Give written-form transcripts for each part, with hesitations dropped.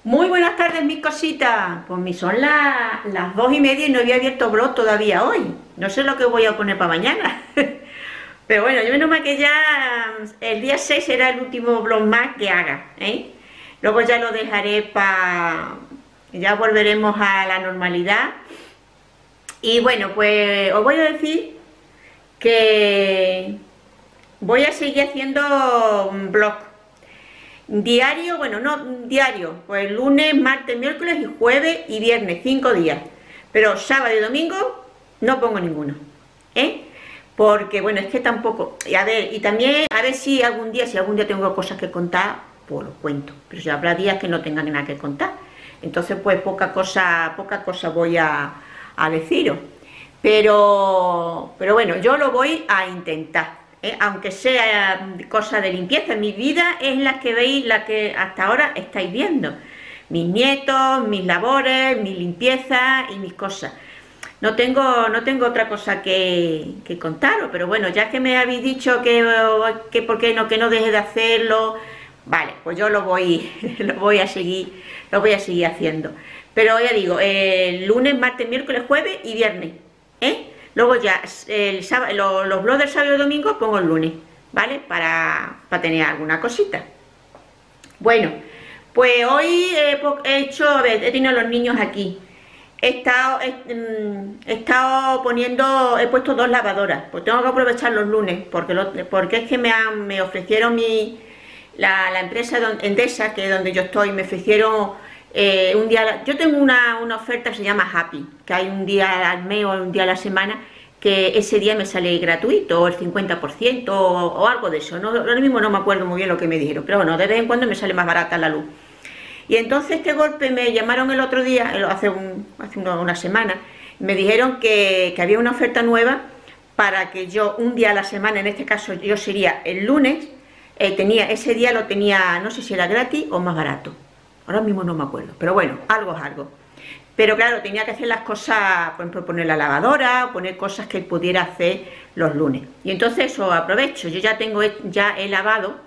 Muy buenas tardes, mis cositas. Pues son las 2:30 y no había abierto blog todavía hoy. No sé lo que voy a poner para mañana. Pero bueno, yo menos mal que ya el día 6 será el último blog más que haga, ¿eh? Luego ya lo dejaré para... Ya volveremos a la normalidad. Y bueno, pues os voy a decir que voy a seguir haciendo blog diario, bueno, no diario, pues lunes, martes, miércoles y jueves y viernes, 5 días. Pero sábado y domingo no pongo ninguno, ¿eh? Porque bueno, es que tampoco, y a ver, y también a ver si algún día tengo cosas que contar, pues lo cuento. Pero si habrá días que no tengan nada que contar. Entonces pues poca cosa voy a deciros. Pero bueno, yo lo voy a intentar. Aunque sea cosa de limpieza, mi vida es la que veis, la que hasta ahora estáis viendo, mis nietos, mis labores, mi limpieza y mis cosas. No tengo otra cosa que contaros, pero bueno, ya que me habéis dicho que por qué no, que no deje de hacerlo, vale, pues yo lo voy a seguir haciendo. Pero ya digo, lunes, martes, miércoles, jueves y viernes, luego ya el sábado, los blogs del sábado y domingo pongo el lunes, ¿vale? Para tener alguna cosita. Bueno, pues hoy he hecho, a ver, he tenido a los niños aquí. He puesto 2 lavadoras, pues tengo que aprovechar los lunes, porque es que me ofrecieron la empresa Endesa, que es donde yo estoy, me ofrecieron un día, yo tengo una oferta que se llama Happy, que hay un día al mes o un día a la semana, que ese día me sale gratuito, o el 50%, o algo de eso, ¿no? Ahora mismo no me acuerdo muy bien lo que me dijeron, pero bueno, de vez en cuando me sale más barata la luz. Y entonces este golpe me llamaron el otro día, hace una semana, me dijeron que había una oferta nueva para que yo un día a la semana, en este caso yo sería el lunes, ese día lo tenía, no sé si era gratis o más barato. Ahora mismo no me acuerdo, pero bueno, algo es algo. Pero claro, tenía que hacer las cosas, por ejemplo, poner la lavadora, poner cosas que pudiera hacer los lunes. Y entonces eso aprovecho, yo ya he lavado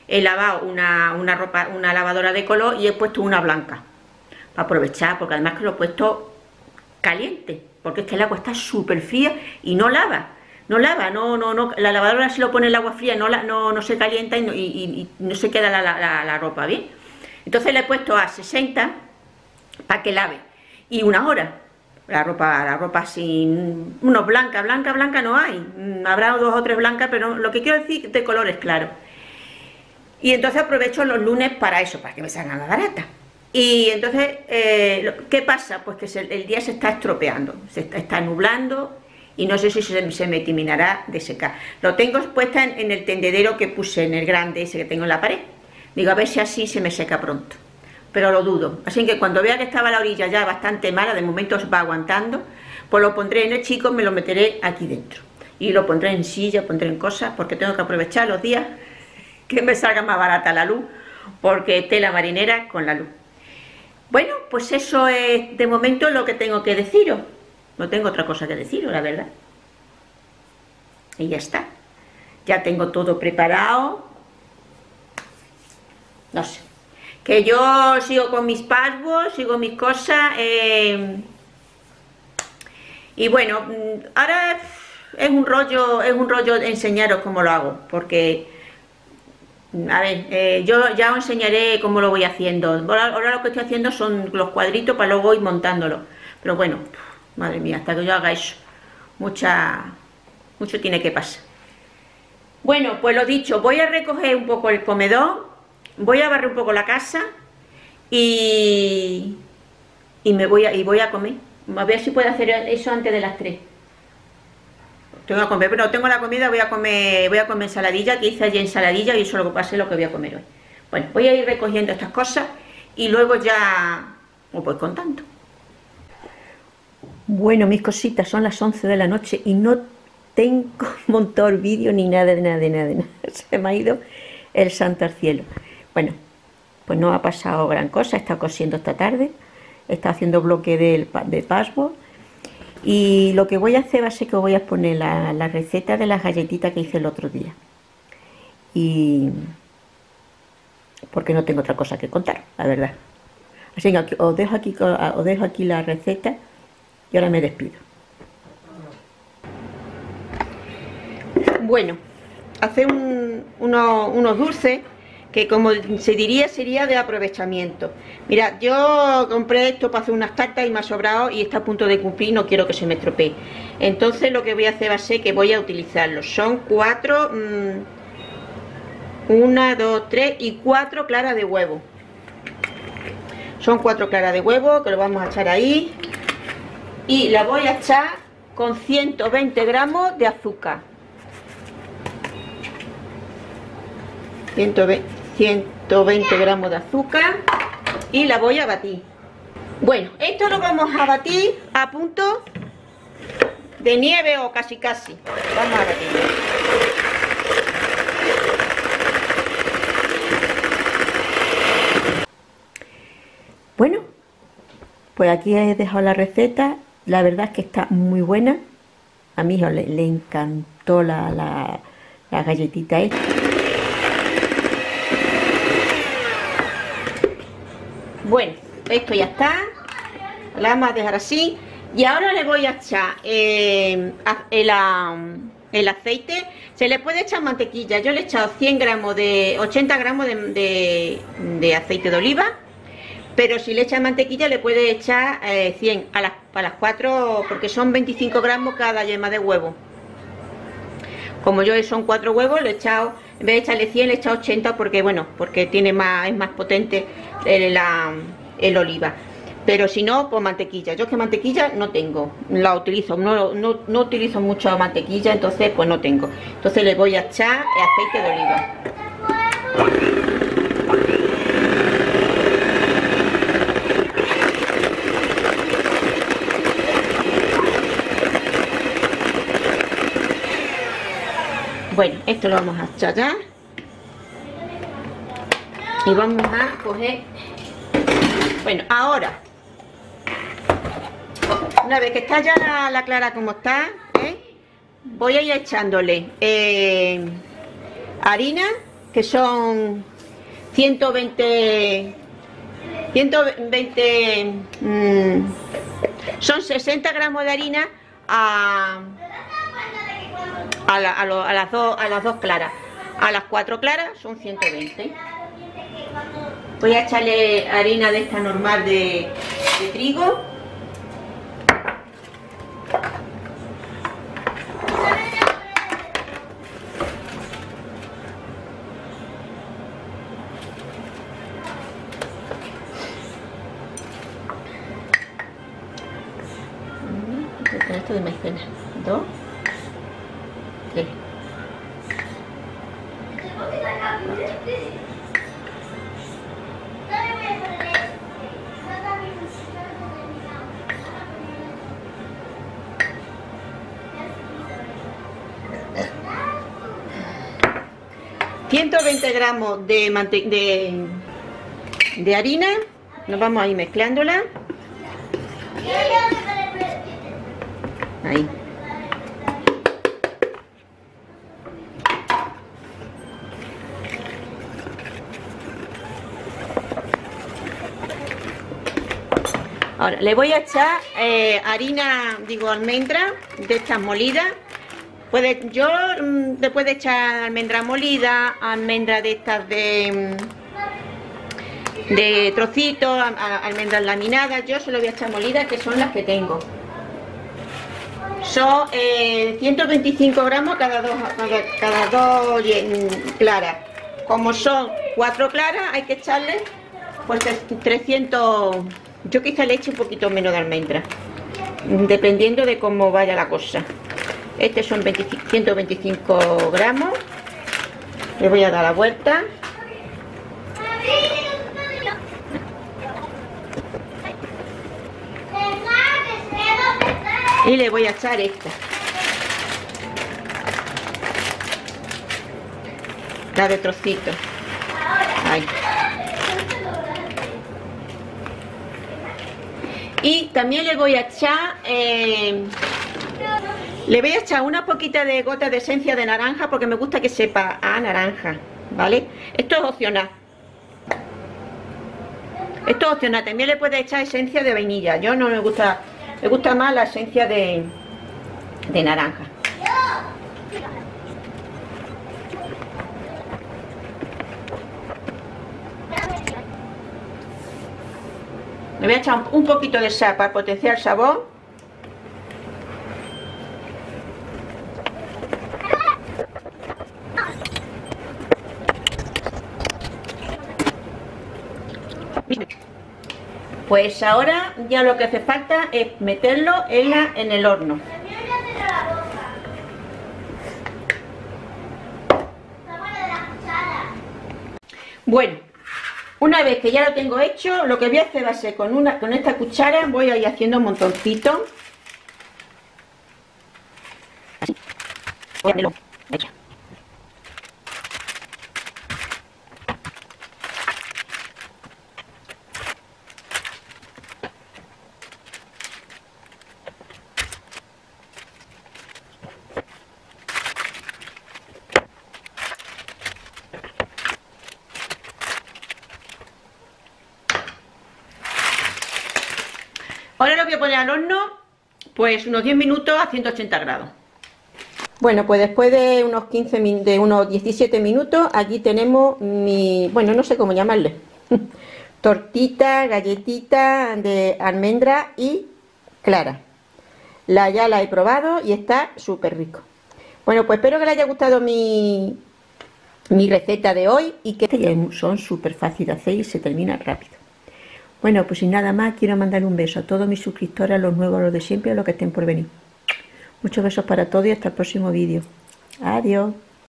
una lavadora de color y he puesto una blanca. Para aprovechar, porque además que lo he puesto caliente, porque es que el agua está súper fría y no lava. La lavadora si lo pone el agua fría no se calienta y no se queda la ropa bien. Entonces le he puesto a 60 para que lave. Y 1 hora. La ropa sin... Unos blanca no hay. Habrá 2 o 3 blancas, pero lo que quiero decir de colores claros. Y entonces aprovecho los lunes para eso, para que me salgan más baratas. Y entonces, ¿qué pasa? Pues que el día se está estropeando, se está nublando y no sé si se me terminará de secar. Lo tengo puesta en el tendedero que puse, en el grande ese que tengo en la pared. Digo, a ver si así se me seca pronto. Pero lo dudo. Así que cuando vea que estaba la orilla ya bastante mala, de momento va aguantando, pues lo pondré en el chico, me lo meteré aquí dentro. Y lo pondré en silla, pondré en cosas, porque tengo que aprovechar los días que me salga más barata la luz, porque tela marinera con la luz. Bueno, pues eso es de momento lo que tengo que deciros. No tengo otra cosa que deciros, la verdad. Y ya está. Ya tengo todo preparado. No sé. Que yo sigo con mis passwords, sigo mis cosas. Y bueno, ahora es un rollo enseñaros cómo lo hago, porque... A ver, yo ya os enseñaré cómo lo voy haciendo. Ahora lo que estoy haciendo son los cuadritos para luego ir montándolo. Pero bueno, madre mía, hasta que yo haga eso, mucho tiene que pasar. Bueno, pues lo dicho, voy a recoger un poco el comedor, voy a barrer un poco la casa y voy a comer. A ver si puedo hacer eso antes de las 3. Tengo que comer, pero tengo la comida, voy a comer ensaladilla, que hice allí ensaladilla y eso lo que pase lo que voy a comer hoy. Bueno, voy a ir recogiendo estas cosas y luego ya os voy contando. Bueno, mis cositas, son las 11 de la noche y no tengo montado el vídeo ni nada. Se me ha ido el santo al cielo. Bueno, pues no ha pasado gran cosa, he estado cosiendo esta tarde, he estado haciendo bloque de password. Y lo que voy a hacer va a ser que voy a poner la receta de las galletitas que hice el otro día. Y porque no tengo otra cosa que contar, la verdad. Así que os dejo aquí la receta y ahora me despido. Bueno, hacer unos dulces que, como se diría, sería de aprovechamiento. Mirad, yo compré esto para hacer unas tartas y me ha sobrado y está a punto de cumplir, no quiero que se me estropee. Entonces lo que voy a hacer va a ser que voy a utilizarlos. Son 4, 1, 2, 3 y 4 claras de huevo. Son 4 claras de huevo que lo vamos a echar ahí. Y la voy a echar con 120 gramos de azúcar. 120 gramos de azúcar y la voy a batir. Bueno, esto lo vamos a batir a punto de nieve o casi. Vamos a batirlo. Bueno, pues aquí he dejado la receta. La verdad es que está muy buena. A mi hijo le encantó la galletita esta. Bueno, esto ya está. La vamos a dejar así. Y ahora le voy a echar el aceite. Se le puede echar mantequilla. Yo le he echado 80 gramos de aceite de oliva. Pero si le echas mantequilla le puede echar 100 a las 4, porque son 25 gramos cada yema de huevo. Como yo son 4 huevos, le he echado, en vez de echarle 100, le he echado 80 porque, bueno, porque tiene más, es más potente el oliva. Pero si no, pues mantequilla. Yo es que mantequilla no tengo, la utilizo, no utilizo mucho mantequilla, entonces pues no tengo. Entonces le voy a echar aceite de oliva. Bueno, esto lo vamos a echar ya. Y vamos a coger. Bueno, ahora, una vez que está ya la clara como está, voy a ir echándole harina, que son 120, son 60 gramos de harina a las dos claras. A las 4 claras son 120. Voy a echarle harina de esta normal de trigo. Esto de maicena. 2, 3. ...120 gramos de harina. Nos vamos a ir mezclándola. Ahí. Ahora le voy a echar almendra de estas molidas. Después de echar almendra molida, almendra de estas de trocitos, almendras laminadas. Yo solo voy a echar molidas, que son las que tengo. Son 125 gramos cada dos claras. Como son 4 claras, hay que echarle pues 300. Yo quizá le eche un poquito menos de almendra, dependiendo de cómo vaya la cosa. Este son 125 gramos. Le voy a dar la vuelta. Y le voy a echar esta. La de trocito. Ahí. Y también le voy a echar una poquita de gotas de esencia de naranja, porque me gusta que sepa a naranja, ¿vale? Esto es opcional. Esto es opcional, también le puedes echar esencia de vainilla. Yo no me gusta más la esencia de naranja. Le voy a echar un poquito de sal para potenciar el sabor. Pues ahora ya lo que hace falta es meterlo en el horno. Bueno, una vez que ya lo tengo hecho, lo que voy a hacer va a ser con esta cuchara voy a ir haciendo un montoncito. Así. Voy a hacerlo. Hecha. Ahora lo voy a poner al horno, pues unos 10 minutos a 180 grados. Bueno, pues después de unos 17 minutos, aquí tenemos bueno, no sé cómo llamarle, tortita, galletita de almendra y clara. Ya la he probado y está súper rico. Bueno, pues espero que les haya gustado mi receta de hoy y que son súper fáciles de hacer y se terminan rápido. Bueno, pues sin nada más, quiero mandar un beso a todos mis suscriptores, a los nuevos, a los de siempre, a los que estén por venir. Muchos besos para todos y hasta el próximo vídeo. Adiós.